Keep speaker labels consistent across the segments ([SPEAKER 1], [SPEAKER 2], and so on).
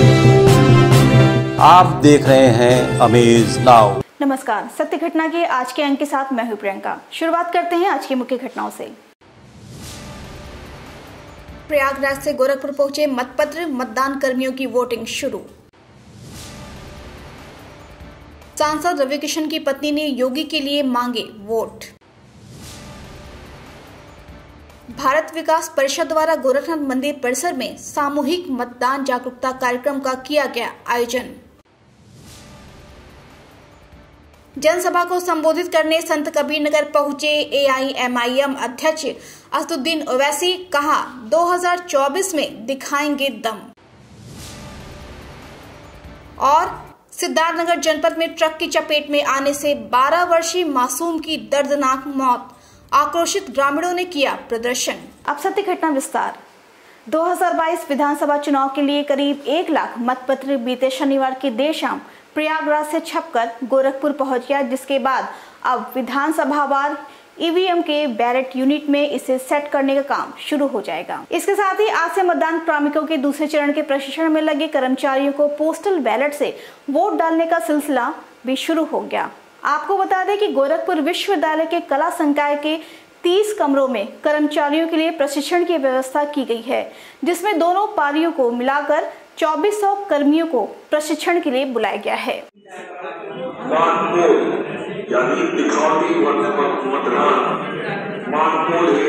[SPEAKER 1] आप देख रहे हैं अमेज नाउ।
[SPEAKER 2] नमस्कार, सत्य घटना के आज के अंक के साथ मैं हूं प्रियंका। शुरुआत करते हैं आज की मुख्य घटनाओं से। प्रयागराज से गोरखपुर पहुंचे मतपत्र, मतदान कर्मियों की वोटिंग शुरू। सांसद रवि किशन की पत्नी ने योगी के लिए मांगे वोट। भारत विकास परिषद द्वारा गोरखनाथ मंदिर परिसर में सामूहिक मतदान जागरूकता कार्यक्रम का किया गया आयोजन। जनसभा को संबोधित करने संत कबीरनगर पहुंचे एआईएमआईएम अध्यक्ष असदुद्दीन ओवैसी, कहा 2024 में दिखाएंगे दम। और सिद्धार्थनगर जनपद में ट्रक की चपेट में आने से 12 वर्षीय मासूम की दर्दनाक मौत, आक्रोशित ग्रामीणों ने किया प्रदर्शन। अब सत्य घटना विस्तार। 2022 विधानसभा चुनाव के लिए करीब 1 लाख मतपत्र बीते शनिवार की देर शाम प्रयागराज से छपकर गोरखपुर पहुंच गया, जिसके बाद अब विधानसभावार ईवीएम के बैलेट यूनिट में इसे सेट करने का काम शुरू हो जाएगा। इसके साथ ही आज से मतदान कार्मिकों के दूसरे चरण के प्रशिक्षण में लगे कर्मचारियों को पोस्टल बैलेट से वोट डालने का सिलसिला भी शुरू हो गया। आपको बता दें कि गोरखपुर विश्वविद्यालय के कला संकाय के 30 कमरों में कर्मचारियों के लिए प्रशिक्षण की व्यवस्था की गई है, जिसमें दोनों पारियों को मिलाकर 2400 कर्मियों को प्रशिक्षण के लिए बुलाया गया है।
[SPEAKER 3] यानी दिखावटी मतदान मानकोड है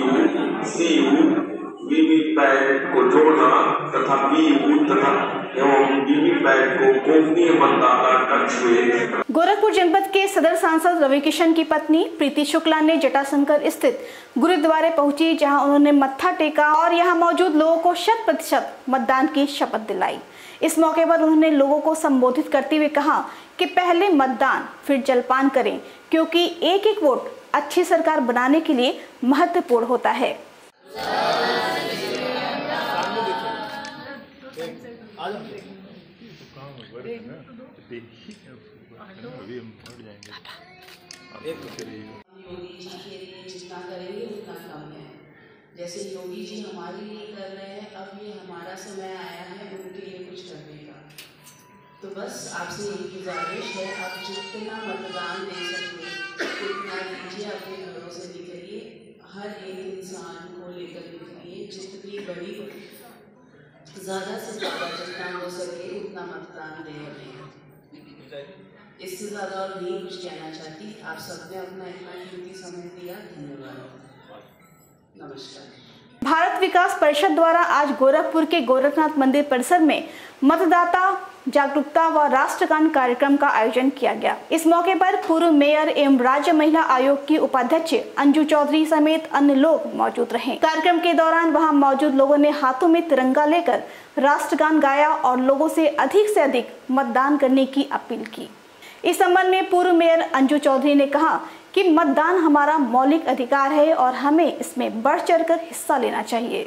[SPEAKER 3] वीवीपैट को जोड़ना तथा वीयू तथा एवं वीवीपैट को गोपनीय मतदाता कक्ष में। गोरखपुर
[SPEAKER 2] जनपद के सदर सांसद रवि किशन की पत्नी प्रीति शुक्ला ने जटाशंकर स्थित गुरुद्वारे पहुंची, जहां उन्होंने मत्था टेका और यहां मौजूद लोगों को 100% मतदान की शपथ दिलाई। इस मौके पर उन्होंने लोगों को संबोधित करते हुए कहा कि पहले मतदान फिर जलपान करें, क्योंकि एक एक वोट अच्छी सरकार बनाने के लिए महत्वपूर्ण होता है।
[SPEAKER 4] योगी जी के लिए जितना करेंगे उतना कम है। जैसे योगी जी हमारे लिए कर रहे हैं, अब ये हमारा समय आया है उनके लिए कुछ करने का। तो बस आपसे एक गुजारिश है, आप जितना मतदान दे सके उतना दीजिए। अपने घरों से निकलिए, हर एक इंसान को लेकर निकलिए, जितनी बड़ी ज़्यादा से ज़्यादा जितना हो सके उतना मतदान दें। इससे ज़्यादा और नहीं कुछ कहना चाहती। आप सबने अपना इतना कीमती समय दिया, धन्यवाद, नमस्कार।
[SPEAKER 2] भारत विकास परिषद द्वारा आज गोरखपुर के गोरखनाथ मंदिर परिसर में मतदाता जागरूकता व राष्ट्रगान कार्यक्रम का आयोजन किया गया। इस मौके पर पूर्व मेयर एवं राज्य महिला आयोग की उपाध्यक्ष अंजू चौधरी समेत अन्य लोग मौजूद रहे। कार्यक्रम के दौरान वहां मौजूद लोगों ने हाथों में तिरंगा लेकर राष्ट्रगान गाया और लोगों से अधिक मतदान करने की अपील की। इस संबंध में पूर्व मेयर अंजू चौधरी ने कहा कि मतदान हमारा मौलिक अधिकार है और हमें इसमें बढ़ चढ़कर हिस्सा लेना चाहिए।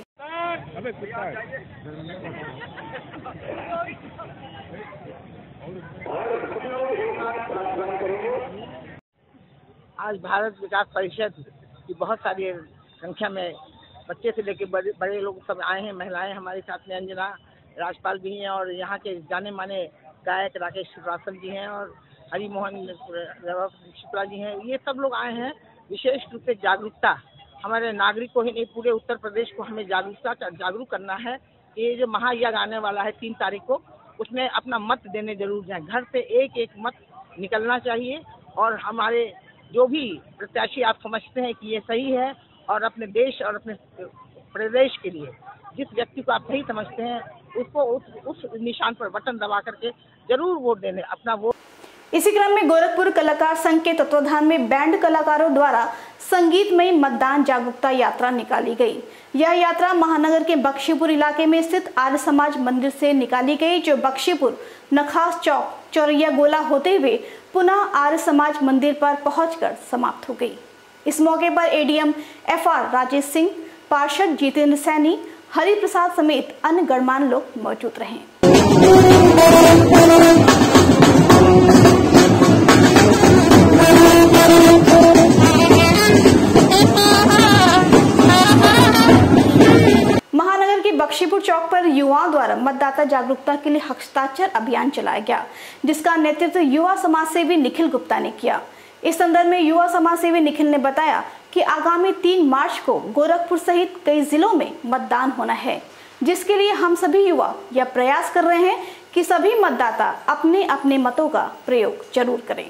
[SPEAKER 5] आज भारत विकास परिषद की बहुत सारी संख्या में बच्चे से लेकर बड़े लोग सब आए हैं। महिलाएं हमारे साथ में अंजना राजपाल भी हैं और यहाँ के जाने माने गायक राकेश श्रीवास्तव जी हैं और हरि मोहन शुक्ला जी हैं। ये सब लोग आए हैं विशेष रूप से जागरूकता, हमारे नागरिक को ही नहीं पूरे उत्तर प्रदेश को हमें जागरूक करना है। ये जो महायज्ञ आने वाला है 3 तारीख को, उसमें अपना मत देने जरूर जाएं। घर से एक एक मत निकलना चाहिए और हमारे जो भी प्रत्याशी आप समझते हैं कि ये सही है और अपने देश और अपने प्रदेश के लिए जिस व्यक्ति को आप सही समझते हैं उसको उस निशान पर बटन दबा करके जरूर वोट देने अपना वोट।
[SPEAKER 2] इसी क्रम में गोरखपुर कलाकार संघ के तत्वाधान में बैंड कलाकारों द्वारा संगीतमय मतदान जागरूकता यात्रा निकाली गई। यह यात्रा महानगर के बख्शीपुर इलाके में स्थित आर्य समाज मंदिर से निकाली गई, जो बख्शीपुर नखास चौक चौरैया गोला होते हुए पुनः आर्य समाज मंदिर पर पहुंचकर समाप्त हो गई। इस मौके पर एडीएम एफआर राजेश सिंह, पार्षद जितेंद्र सैनी, हरि प्रसाद समेत अन्य गणमान्य लोग मौजूद रहे। महानगर के बख्शीपुर चौक पर पर युवाओं द्वारा मतदाता जागरूकता के लिए हस्ताक्षर अभियान चलाया गया, जिसका नेतृत्व युवा समाज सेवी निखिल गुप्ता ने किया। इस संदर्भ में युवा समाज सेवी निखिल ने बताया कि आगामी 3 मार्च को गोरखपुर सहित कई जिलों में मतदान होना है, जिसके लिए हम सभी युवा यह प्रयास कर रहे हैं कि सभी मतदाता अपने अपने मतों का प्रयोग जरूर करें।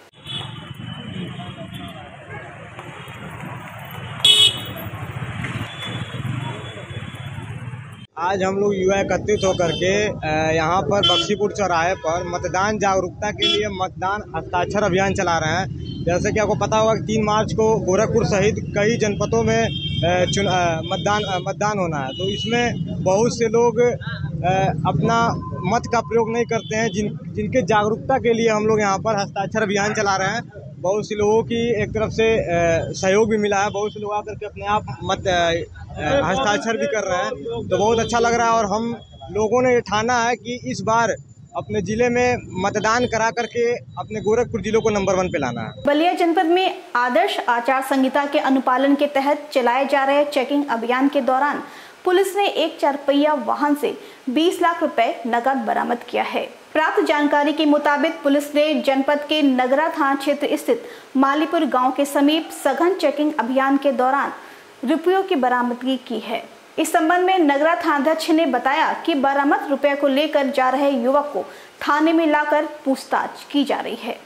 [SPEAKER 6] आज हम लोग युवा एकत्रित होकर के यहाँ पर बख्शीपुर चौराहे पर मतदान जागरूकता के लिए मतदान हस्ताक्षर अभियान चला रहे हैं। जैसे कि आपको पता होगा कि 3 मार्च को गोरखपुर सहित कई जनपदों में मतदान होना है, तो इसमें बहुत से लोग अपना मत का प्रयोग नहीं करते हैं, जिनके जागरूकता के लिए हम लोग यहाँ पर हस्ताक्षर अभियान चला रहे हैं। बहुत से लोगों की एक तरफ से सहयोग भी मिला है, बहुत से लोग आकर के अपने आप मत हस्ताक्षर भी कर रहे हैं, तो बहुत अच्छा लग रहा है। और हम लोगों ने ये ठाना है कि इस बार अपने जिले में मतदान करा करके अपने गोरखपुर जिलों को नंबर 1 पे लाना है।
[SPEAKER 2] बलिया जनपद में आदर्श आचार संहिता के अनुपालन के तहत चलाए जा रहे चेकिंग अभियान के दौरान पुलिस ने एक 4 पहिया वाहन से 20 लाख रुपए नकद बरामद किया है। प्राप्त जानकारी के मुताबिक पुलिस ने जनपद के नगरा थाना क्षेत्र स्थित मालीपुर गांव के समीप सघन चेकिंग अभियान के दौरान रुपयों की बरामदगी की है। इस संबंध में नगरा थानाध्यक्ष ने बताया कि बरामद रुपए को लेकर जा रहे युवक को थाने में लाकर पूछताछ की जा रही है।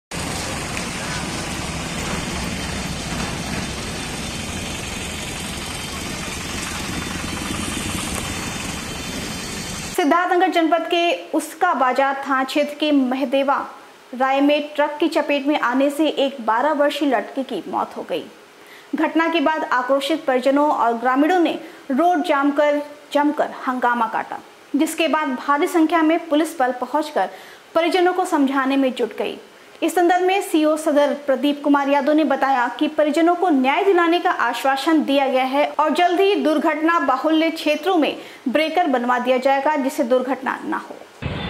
[SPEAKER 2] सिद्धार्थनगर जनपद के उसका बाजार थाना क्षेत्र के महदेवा राय में ट्रक की चपेट में आने से एक 12 वर्षीय लड़के की मौत हो गई। घटना के बाद आक्रोशित परिजनों और ग्रामीणों ने रोड जमकर हंगामा काटा, जिसके बाद भारी संख्या में पुलिस बल पहुंचकर परिजनों को समझाने में जुट गई। इस संदर्भ में सीओ सदर प्रदीप कुमार यादव ने बताया कि परिजनों को न्याय दिलाने का आश्वासन दिया गया है और जल्द ही दुर्घटना बाहुल्य क्षेत्रों में ब्रेकर बनवा दिया जाएगा, जिससे दुर्घटना न हो।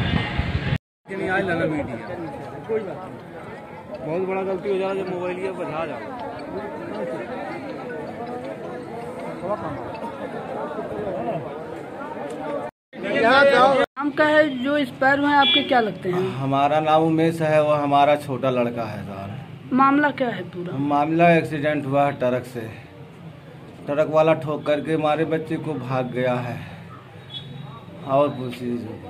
[SPEAKER 7] बहुत बड़ा गलती हो जाए जब मोबाइल ये बजा जाए।
[SPEAKER 8] नाम का है जो इस पैर में आपके क्या लगते हैं?
[SPEAKER 9] हमारा नाम उमेश है, वो हमारा छोटा लड़का है सर।
[SPEAKER 8] मामला क्या है पूरा?
[SPEAKER 9] मामला एक्सीडेंट हुआ है ट्रक से, ट्रक वाला ठोक करके हमारे बच्चे को भाग गया है। और पूछिए।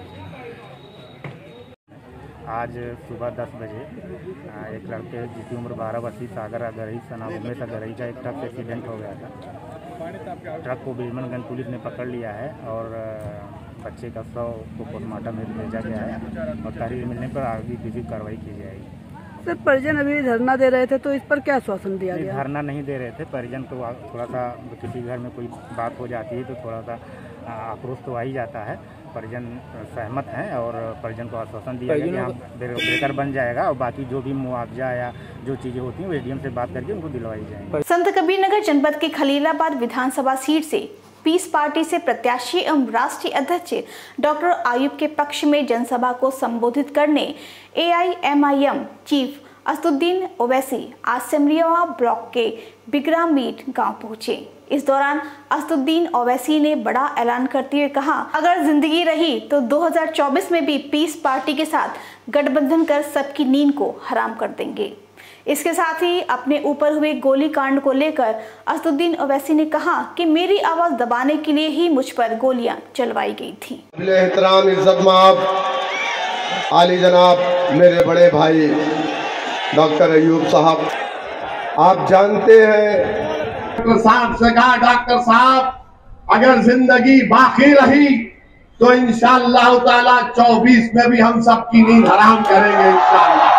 [SPEAKER 10] आज सुबह 10 बजे एक लड़के जिसकी उम्र 12 वर्षीय सागर अगरई सना उमेश अगरई का एक ट्रक से एक्सीडेंट हो गया था। ट्रक को बीरमनगंज पुलिस ने पकड़ लिया है और बच्चे का शव को पोस्टमार्टम में भेजा गया है और तारीख मिलने पर आगे किसी कार्रवाई की जाएगी।
[SPEAKER 8] सर, परिजन अभी धरना दे रहे थे, तो इस पर क्या आश्वासन दिया गया?
[SPEAKER 10] धरना नहीं दे रहे थे। परिजन को थोड़ा सा किसी घर में कोई बात हो जाती है तो थोड़ा सा आक्रोश तो आ ही जाता है। परिजन सहमत हैं और परिजन को आश्वासन दिया गया कि यहाँ ब्रेकर बन जाएगा और बाकी जो भी मुआवजा या जो चीजें होती हैं वो एडीएम से बात करके उनको दिलवाई जाएंगी।
[SPEAKER 2] संत कबीरनगर जनपद के खलीलाबाद विधानसभा सीट से पीस पार्टी से प्रत्याशी एवं राष्ट्रीय अध्यक्ष डॉक्टर आयुब के पक्ष में जनसभा को संबोधित करने AIMIM चीफ असदुद्दीन ओवैसी आज सिमरिया ब्लॉक के बिगरा मीट गांव पहुंचे। इस दौरान असदुद्दीन ओवैसी ने बड़ा ऐलान करते हुए कहा, अगर जिंदगी रही तो 2024 में भी पीस पार्टी के साथ गठबंधन कर सबकी नींद को हराम कर देंगे। इसके साथ ही अपने ऊपर हुए गोलीकांड को लेकर असदुद्दीन ओवैसी ने कहा कि मेरी आवाज दबाने के लिए ही मुझ पर गोलियां चलवाई गई थी।
[SPEAKER 11] एहतराम इज्जत माब आली जनाब मेरे बड़े भाई डॉक्टर अयूब साहब, आप जानते हैं डॉक्टर साहब से कहा, डॉक्टर साहब अगर जिंदगी बाकी रही तो इंशाअल्लाह ताला 24 में भी हम सबकी नींद हराम करेंगे इंशाअल्लाह।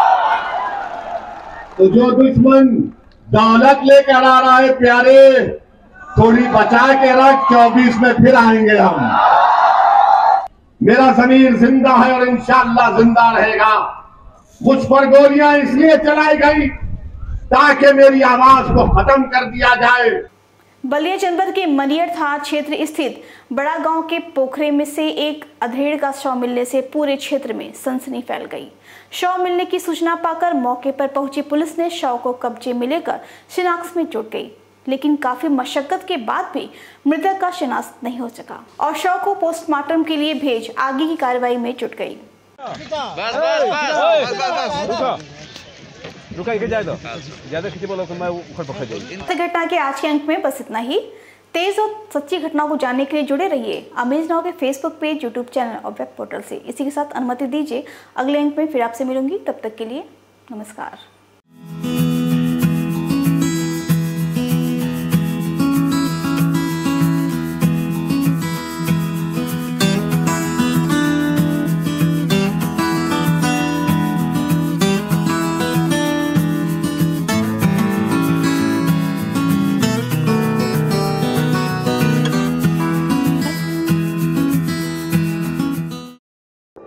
[SPEAKER 11] तो जो दुश्मन दौलत लेकर आ रहा है प्यारे, थोड़ी बचा के रख, 24 में फिर आएंगे हम। मेरा ज़मीर जिंदा है और इंशाअल्लाह जिंदा रहेगा। मुझ पर गोलियां इसलिए चलाई गई ताकि मेरी आवाज को खत्म कर दिया जाए।
[SPEAKER 2] बलिया जनपद के मनियर थाना क्षेत्र स्थित बड़ा गांव के पोखरे में से एक अधेड़ का शव मिलने से पूरे क्षेत्र में सनसनी फैल गई। शव मिलने की सूचना पाकर मौके पर पहुंची पुलिस ने शव को कब्जे में लेकर शिनाख्त में जुट गई। लेकिन काफी मशक्कत के बाद भी मृतक का शिनाख्त नहीं हो सका और शव को पोस्टमार्टम के लिए भेज आगे की कार्रवाई में जुट गई। घटना के आज के अंक में बस इतना ही। तेज और सच्ची घटनाओं को जानने के लिए जुड़े रहिए अमेज नाउ के फेसबुक पेज, यूट्यूब चैनल और वेब पोर्टल से। इसी के साथ अनुमति दीजिए अगले अंक में फिर आपसे मिलूंगी। तब तक के लिए नमस्कार।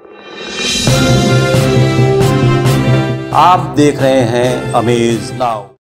[SPEAKER 1] आप देख रहे हैं अमेज नाउ।